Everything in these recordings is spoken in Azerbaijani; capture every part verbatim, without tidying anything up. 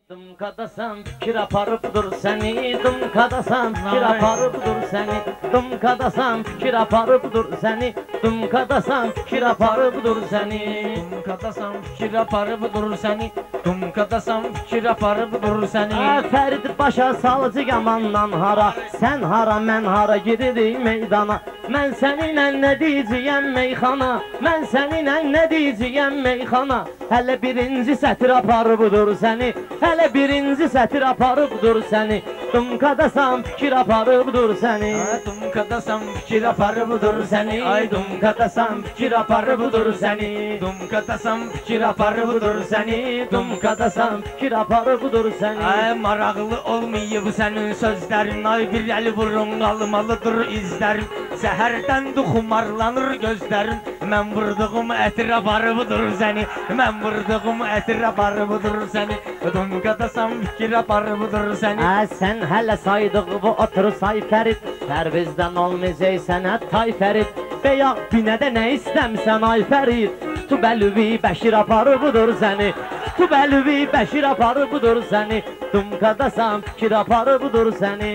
Dumkadasan fikir aparıbdır seni, dumkadasan fikir aparıbdır seni, dumkadasan fikir aparıbdır seni, dumkadasan fikir aparıbdır seni, dumkadasan fikir aparıbdır seni, dumkadasan fikir aparıbdır seni. Ferid başa salcı yamandan hara, sen hara mən hara giririk meydana. Mən səninlə nə deyəcəyəm meyxana, mən səninlə nə deyəcəyəm meyxana. Hələ birinci sətir aparıbdır səni, hələ birinci sətir aparıbdır səni, dumkadasan fikir aparıbdır səni, dumkadasan fikir aparıbdır səni, ay dumkadasan fikir aparıbdır səni, dumkadasan fikir aparıbdır səni, dumkadasan fikir aparıbdır səni. Ay maraqlı olmayıb sənin sözlərin, ay bir əli vurun qalmalıdır izlərim. Səhərdən xumarlanır gözlərim, mən vurduğum ətir aparıbdır səni, mən vurduğum ətir aparıbdır səni, dumkadasan fikir aparıbdır səni. Ə, sən hələ saydığı bu otur say Fərid, Pərvizdən olmayacaq sənə tay Fərid, beyaq binədə nə istəmsən ay Fərid, tutub əlüvi Bəşir aparıbdır səni, tutub əlüvi Bəşir aparıbdır səni, dumkadasan fikir aparıbdır səni.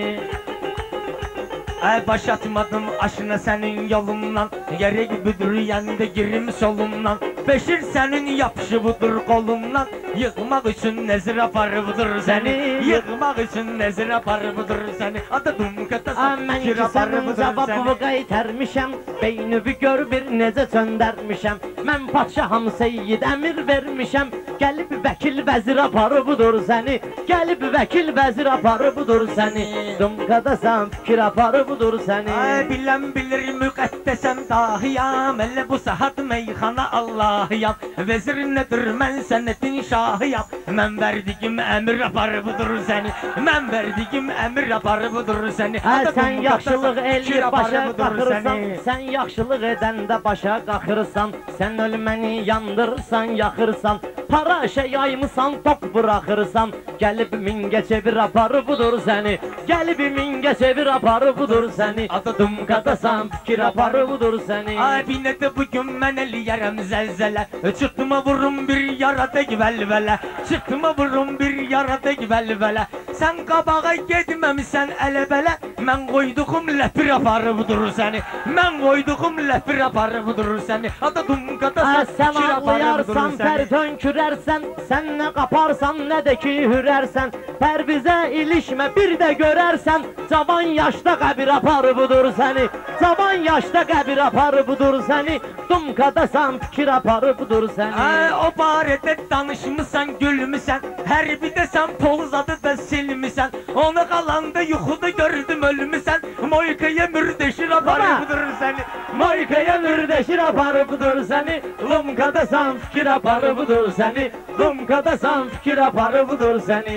Ay baş atmadım aşına sənin yolundan, gerek büdürüyəndə girim solundan, Beşir sənin yapışıbıdır qolundan, yıqmaq üçün nəzir aparıbdır səni, yıqmaq üçün nəzir aparıbdır səni. Adı dumkadasan fikir aparıbdır səni. Mən ki sənin cavabı qaytərmişəm, beynüvi gör bir necə çöndərmişəm, mən padşaham Seyyid əmir vermişəm, gəlib vəkil vəzir aparıbdır səni, gəlib vəkil vəzir aparıbdır səni, dumkadasan fikir aparıbdır səni. Ay bilən bilir müqəddəsəm dahiyam, elə bu saat meyxana Allahıyam, vəzir nədir mən sənətin şahıyam, mən verdiyim əmir aparıbdır səni, mən verdiyim əmir aparıbdır səni. Hə, sən yaxşılıq eləyir başa qaxırsan, sən yaxşılıq edəndə başa qaxırsan, sən ölməni yandırırsan, yaxırsan, para şey yaymısan, tok bıraxırsan, gəlib mingə çevir aparıbdır səni, gəlib mingə çevir aparıbdır səni, dumkadasan fikir aparıbdır səni. Ay binədə bugün mən eləyərəm zəlzələ, çıxdıma vurum bir yaradək vəlvələ, çıxdıma vurum bir yaradək vəlvələ, sən qabağa gedməmisən ələ-bələ, mən qoyduğum ləpir aparıbdır səni, mən qoyduğum ləpir aparıbdır səni, adı dumkadasan sən fikir aparıbdır ağlayarsan, səni. pər tönkürərsən, sən nə qaparsan, nə də ki hürərsən, Pərvizə ilişmə bir də görərsən, cavan yaşda qəbir aparıbdır səni, cavan yaşda qəbir aparıbdır səni, dumkadasan fikir aparıbdır səni. Ay o barədə danışmısan, gülmüsən, hərbidə sən polzadı da silmisən, onu qalanda yuxuda gördüm ölmüsən, Moykaya mürdeşir aparıbdır səni, Moykaya mürdeşir aparıbdır səni, dumkadasan fikir aparıbdır səni, dumkadasan fikir aparıbdır səni.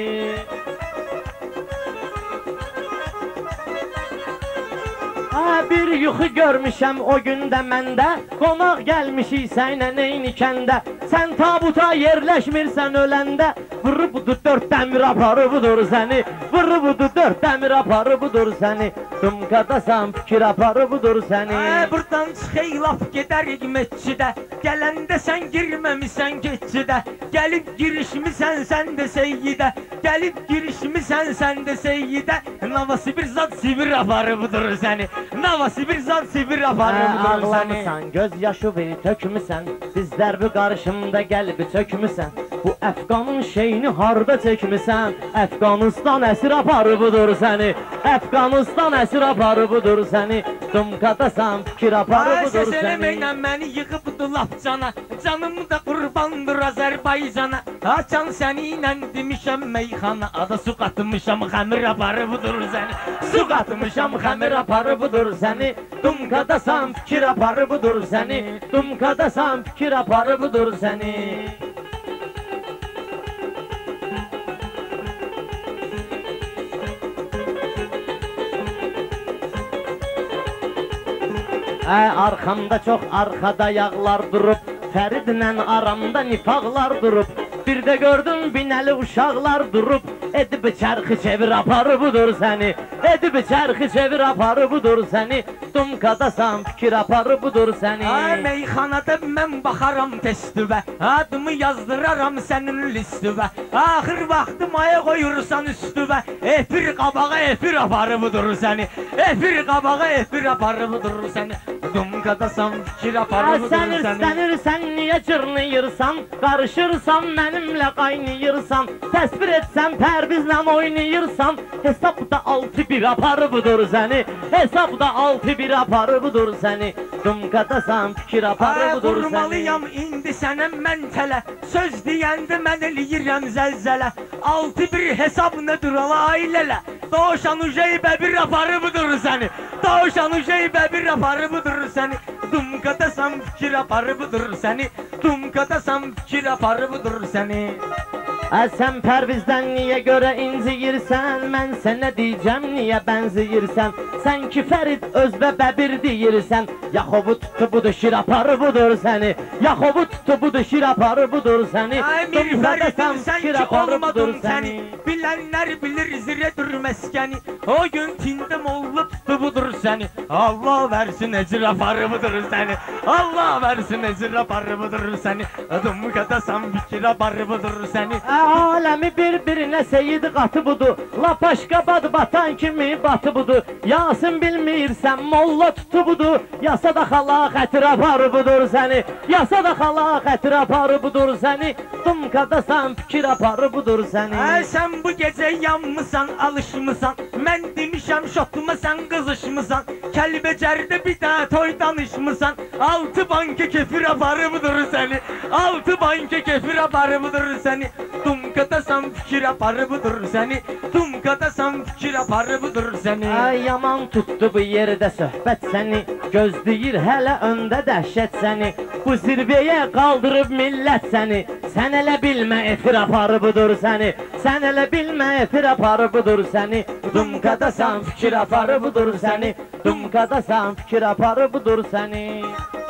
Hə, bir yuxu görmüşəm o gündə məndə, qonaq gəlmişik sənə neynikəndə, sən tabuta yerləşmirsən öləndə, vırıbudu dörd dəmir aparıbdır səni, vırıbudu dörd dəmir aparıbdır səni, dumkadasan fikir aparıbdır səni. Ay buradan çıxey laf gedərik məscidə, gələndə sən girməmisən keçidə, gəlib girişmisən sən də seyyidə, gəlib girişmisən sən də seyyidə, Novosibir zad sivir aparıbdır səni, Novosibir zad sivir aparıbdır səni. Ağlamısan, göz yaşı ver tökmüsən, dizlər bu qarşımda gəlbi çökmüsən, bu Əfqanın şeyini harda çəkmisən, Əfqanistan əsir aparıbdır səni, Əfqanistan əsir aparıbdır səni, dumkadasan fikir aparıbdır səni. Ay səs eləməklə məni yıxıbdı lap cana, canım da qurbandır Azərbaycana, açan səni ilə demişəm meyxana, ada su qatmışam xəmir aparıbdır səni, su qatmışam xəmir aparıbdır səni, dumkadasan fikir aparıbdır səni, dumkadasan fikir aparıbdır səni. Ə, arxamda çox arxada yağlar durub, Fəridlə aramda nifaqlar durub, Bir də gördüm binəli uşaqlar durub, edib çərxi çevir aparı budur səni, edib çərxi çevir aparı budur səni, dumkadasan fikir aparı budur səni. Ay meyxanada mən baxaram testüvə, adımı yazdıraram sənin listüvə, axır vaxtı maya qoyursan üstüvə, efir qabağa efir aparı budur səni, efir qabağa efir aparı budur səni, dumkadasan fikir aparı budur səni. Sən istənirsən, niyə cırnıyırsan, qarışırsan mənimlə qaynayırsan, təsvir etsən pərbizlə oynayırsan, hesabda altı bir aparı budur səni, hesabda altı bir aparı budur səni, dumkadasan fikir aparı budur səni. Vurmalıyam indi sənə mən tələ, söz deyəndə mən eləyirəm zəlzələ, altı bir hesab nədir ala ailələ, doğuşan ujeybe bir aparı budur səni, doğuşan ujeybe bir aparı budur səni, dumkadasan fikir aparı budur səni, dumkadasan fikir aparı budur səni. Sən pərvizdən niyə görə inciyirsən, mən sənə deyəcəm niyə bənziyirsən, sən ki Fərid özbə bəbir deyirsən, Yaxovu tutdu budur şir aparı budur səni, Yaxovu tutdu budur şir aparı budur səni, Ay mir Fəridin sən ki olmadın səni, bilənlər bilir zirədir məskəni, o gün tindim oldu tutdu budur səni, Allah versin ecir aparı budur səni, Allah versin ecir aparı budur səni, dumkadasan fikir aparı budur səni. Aləmi bir-birinə seyid qatı budur, Lapaşqa bad batan kimi batı budur, Yasin bilmirsən molla tutu budur, Yasada xala xətir aparı budur səni, Yasada xala xətir aparı budur səni, dumkadasan fikir aparı budur səni. Ay sən bu gecə yanmısan, alışmısan, mən demişəm şotuma sən qızışmısan, Kəlbəcərdə bir daha toy danışmısan, altı banka kefir aparı budur səni, altı banka kefir aparı budur səni, dumkadasan fikir aparı budur səni, dumkadasan fikir aparı budur səni. Ay yaman tutdu bu yerdə söhbət səni, gözləyir hələ öndə dəhşət səni, bu zirvəyə qaldırıb millət səni, sən elə bilmə efir aparı budur səni, sən elə bilmə efir aparı budur səni, dumkadasan fikir aparı budur səni, dumkadasan fikir aparı budur səni.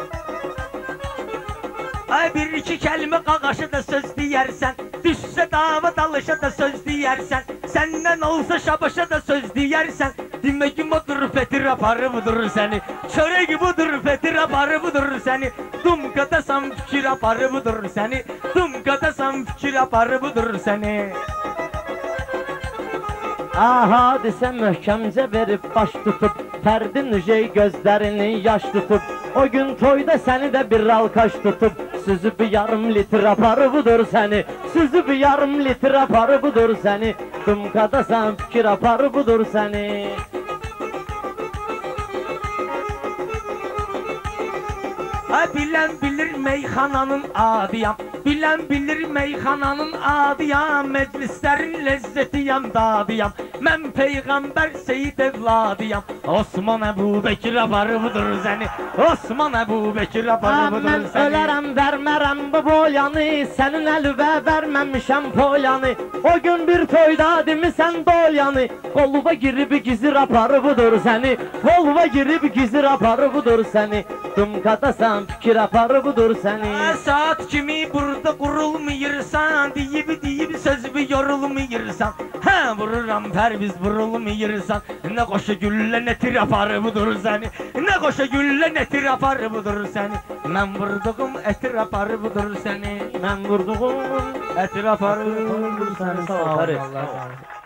Ay bir iki kəlmə qaqaşı da söz deyərsən, düşsə dava dalışa da söz deyərsən, səndən olsa şabaşa da söz deyərsən, demək budur fetir aparı budur səni, çörək budur fetir aparı budur səni, dumkadasan fikir aparı budur səni, dumkadasan fikir aparı budur səni. Aha desə möhkəmcə verib baş tutub, Fərdin ücey gözlərini yaş tutub, o gün toyda səni də bir alkaş tutub, süzüb yarım litr aparı budur səni, süzüb yarım litr aparı budur səni, dumkadasan fikir aparı budur səni. Ay bilən bilir meyxananın adıyam, bilən bilir meyxananın adıyam, meclislərin ləzzətiyəm dadıyam, mən Peyğəmbər Seyid evladıyam, Osman Əbu Bekir aparı budur səni, Osman Əbu Bekir aparı budur Mən səni. ölərəm, vermərəm bu boyanı, sənin əlüvə verməmişəm polyanı, o gün bir toyda demisən dolyanı, qolva girib gizir aparı budur səni, qolva girib gizir aparı budur səni, dumkadasan fikir aparı budur səni. Saat kimi burada qurulmayırsan, deyib deyib sözümü yorulmayırsan, hə vururam pərviz vurulmayırsan, nə qoşa güllə nə tir aparı budur səni, nə qoşa güllə nə tir aparı budur səni, mən vurduğum ətir aparı budur səni, Mən vurduğum ətir aparı budur səni. səni. Sağ ol.